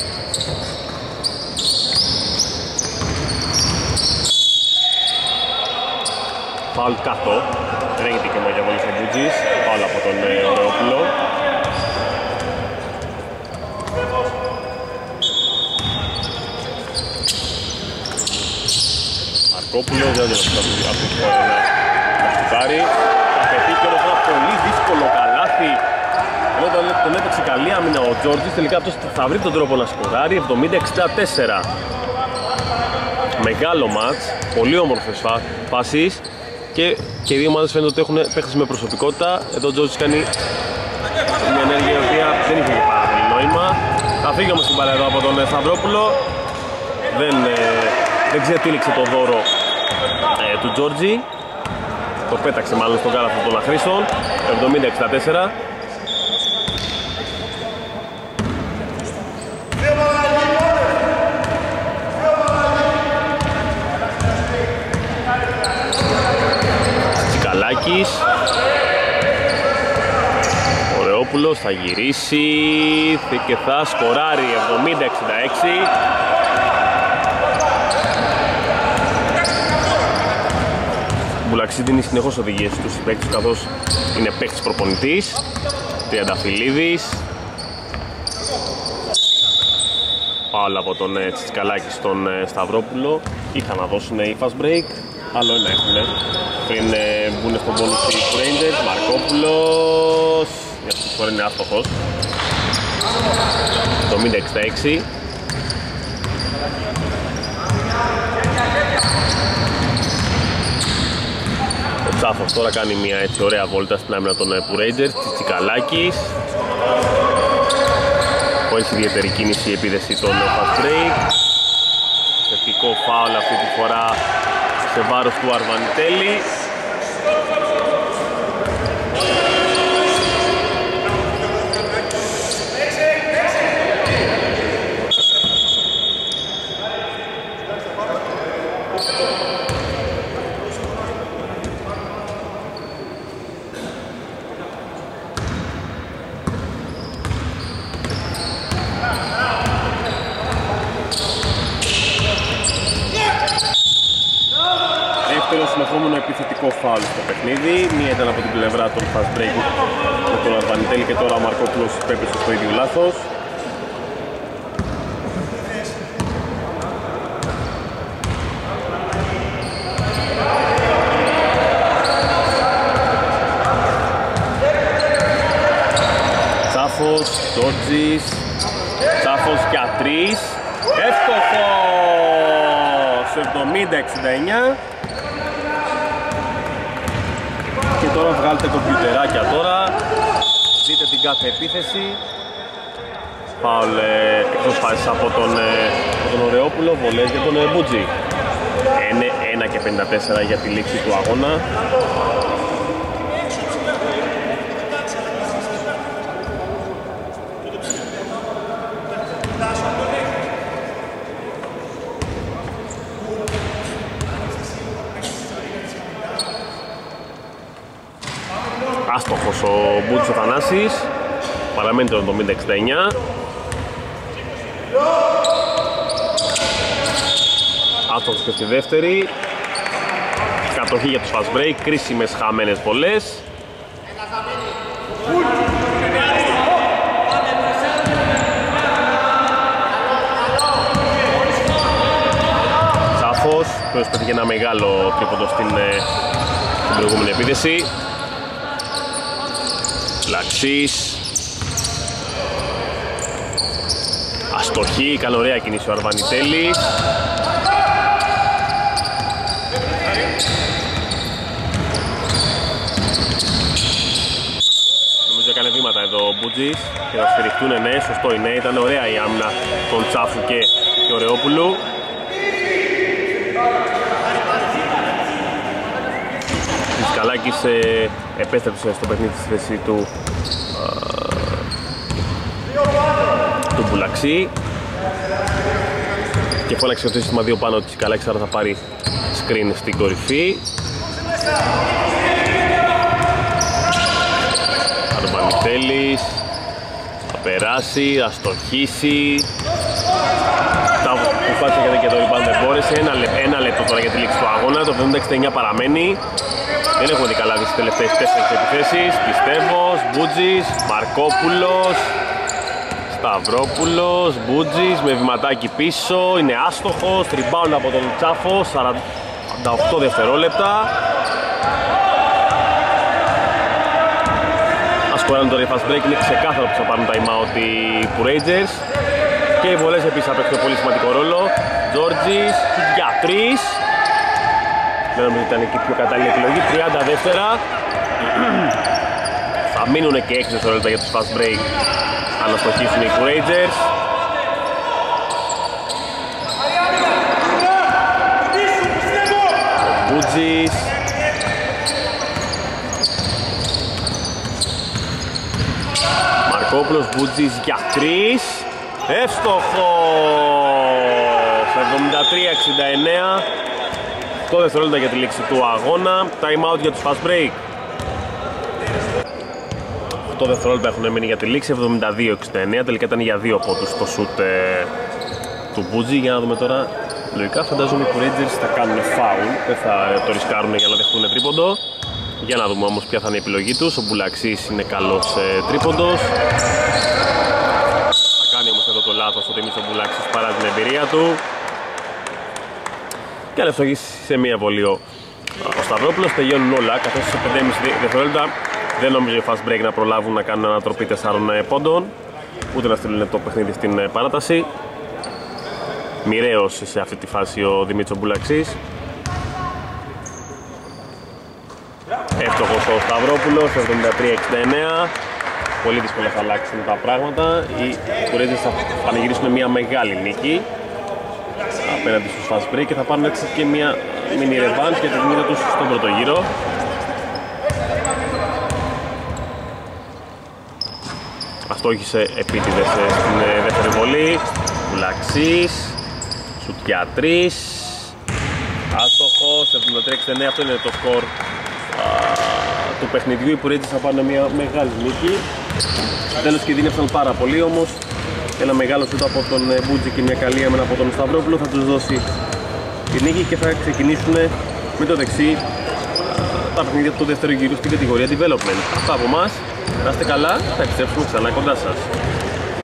Φάουλ κάτω, δεν έχει δικαίωμα για βολή στον Μπούτζης, φάουλ από τον Ρεόπουλο. Μαρκόπουλος, δεν θα αυτή τη φορά να σκουτάρει. Θα πετύχει όμως ένα πολύ δύσκολο καλάθι. Ενώ τον έπαιξε καλή άμυνα ο Τζόρτζης, τελικά αυτός θα βρει τον τρόπο να σκοράρει. 70-64. Μεγάλο μάτς, πολύ όμορφες φάσεις και οι δύο ομάδες φαίνεται ότι έχουν παίχτες με προσωπικότητα. Εδώ ο Τζόρτζης κάνει μια ενέργεια η οποία δεν είχε πάρα πολύ νόημα. Θα φύγει όμως την μπάλα εδώ από τον Σταυρόπουλο. Δεν ξετύλιξε το δώρο του Τζόρτζη. Το πέταξε μάλλον στον κάλαθο των αχρήστων. 70-64. Τσιτσικαλάκης. Ο Ρεόπουλος θα γυρίσει και θα σκοράρει. 70-66. Μπουλαξή δίνει συνεχώς οδηγίες στους παίκτες καθώς είναι παίκτης προπονητής. Τριανταφυλλίδης. Πάλι από τον Τσιτσικαλάκη στον Σταυρόπουλο. Είχαν να δώσουν οι fast break. Άλλο ένα έχουνε πριν μπουν στον πόνο οι Rangers. Μαρκόπουλος. Για αυτή τη φορά είναι άστοχος. 70-66. Τσάφος τώρα κάνει μια έτσι ωραία βόλτα στην άμυνα των Rangers. Τσιτσικαλάκης. Χωρίς ιδιαίτερη κίνηση η επίδεση των fast break. Θετικό φάουλ αυτή τη φορά σε βάρος του Αρβανιτέλη. Συνεχόμενο επιθετικό φάουλ στο παιχνίδι. Μία ήταν από την πλευρά των fast break με τον Αρβανιτέλη και τώρα ο Μαρκόπουλος πέπεσε στο ίδιο λάθος. Τσάφος, Τζόρτζης, Τσάφος για 3. Εύστοχος! 70-69. Και τώρα βγάλετε κομπιουτεράκια τώρα. Δείτε την κάθε επίθεση. Φάουλ εκτός φάσης από τον Ωρεόπουλο. Βολές για τον Μπουτζή. 1:54 για τη λήξη του αγώνα. Άστοχος ο Μπούτς ο Θανάσης. Παραμένει το 70-69. Άστοχος και στη δεύτερη. Κατοχή για τους fast break. Κρίσιμες χαμένες βολές. Τσάφος, ο οποίος πέτυχε ένα μεγάλο τρίποντο στην προηγούμενη επίθεση. Λαξής. Αστοχή, έκανε ωραία κίνηση ο Αρβανιτέλης. Νομίζω έκανε βήματα εδώ ο Μπουτζής και θα στηριχτούν, ναι, σωστό είναι, ήταν ωραία η άμυνα των Τσάφου και Ωρεόπουλου. Τσισκαλάκης επέστρεψε στο παιχνίδι στη θέση του Μπουλαξή και φώναξε το σύστημα 2 πάνω της Τσισκαλάκης, άρα θα πάρει screen στην κορυφή. Αρβανιτέλης θα περάσει, θα στοχίσει. Τα προσπάθησε και το rebound δεν μπόρεσε. Ένα λεπτό τώρα για τη λήξη του αγώνα. Το 70-69 παραμένει. Δεν έχουμε δει καλά τις τελευταίες 4 επιθέσεις. Πιστεύος, Μπουτζης, Μαρκόπουλος, Σταυρόπουλος, Μπουτζης με βηματάκι πίσω. Είναι άστοχος. Rebound από τον Τσάφο. 48 δευτερόλεπτα. Ασκοράνε τώρα οι fast break. Είναι ξεκάθαρο που θα πάρουν time out οι Rangers. Και οι βολές επίσης θα παίξουν πολύ σημαντικό ρόλο. Τζόρτζης για 3. Δεν νομίζω ήταν και η πιο κατάλληλη επιλογή. 30 δεύτερα. Θα μείνουν και 6 δευτερόλεπτα για τους fast break αν αστοχίσουν οι Rangers. Ο Μπουτζης. Μαρκόπουλος, Μπουτζης για 3. Εύστοχος! 73-69. 8 δευτερόλεπτα για τη λήξη του αγώνα. Time out για τους fast break. 8 δευτερόλεπτα έχουν μείνει για τη λήξη. 72-69. Τελικά ήταν για 2 πόντους το shoot του Μπουτζη. Για να δούμε τώρα. Λογικά φαντάζομαι οι Rangers θα κάνουν foul. Δεν θα το ρισκάρουν για να δεχτούν τρίποντο. Για να δούμε όμως ποια θα είναι η επιλογή τους. Ο Μπουλαξής είναι καλός τρίποντος. Εδώ το λάθος ο Δημήτρης Μπουλάξης παρά την εμπειρία του. Και αν ευτοχίσει σε μία βολή ο Σταυρόπουλος, τελειώνουν όλα καθώς σε 5,5 δευτερόλεπτα δεν νομίζω οι fast break να προλάβουν να κάνουν ανατροπή 4 πόντων, ούτε να στείλουν το παιχνίδι στην παράταση. Μοιραίος σε αυτή τη φάση ο Δημήτρης Μπουλάξης. ο Σταυρόπουλος, 73-69. Πολύ δύσκολα θα αλλάξουν τα πράγματα. Οι Κουρέτζες θα πανηγυρίσουν μια μεγάλη νίκη απέναντι στους fast break και θα πάρουν έτσι και μια mini revanche για την μοίρα τους στον πρώτο γύρο. Αστόχησε επίτηδες στην δεύτερη βολή. Κουλαξής, σουτ για 3. Άστοχος, 73-69, αυτό είναι το σκορ του παιχνιδιού. Οι Πουρέτζες θα πάρουν μια μεγάλη νίκη. Τέλος κινδύνευσαν πάρα πολύ, όμως ένα μεγάλο σούτ από τον Μπούτζη και μια καλή άμυνα από τον Σταυρόπουλο θα τους δώσει τη νίκη και θα ξεκινήσουν με το δεξί τα παιχνίδια του δεύτερου γύρου στην κατηγορία Development. Αυτά από εμάς, να είστε καλά, θα επιστρέψουμε ξανά κοντά σας.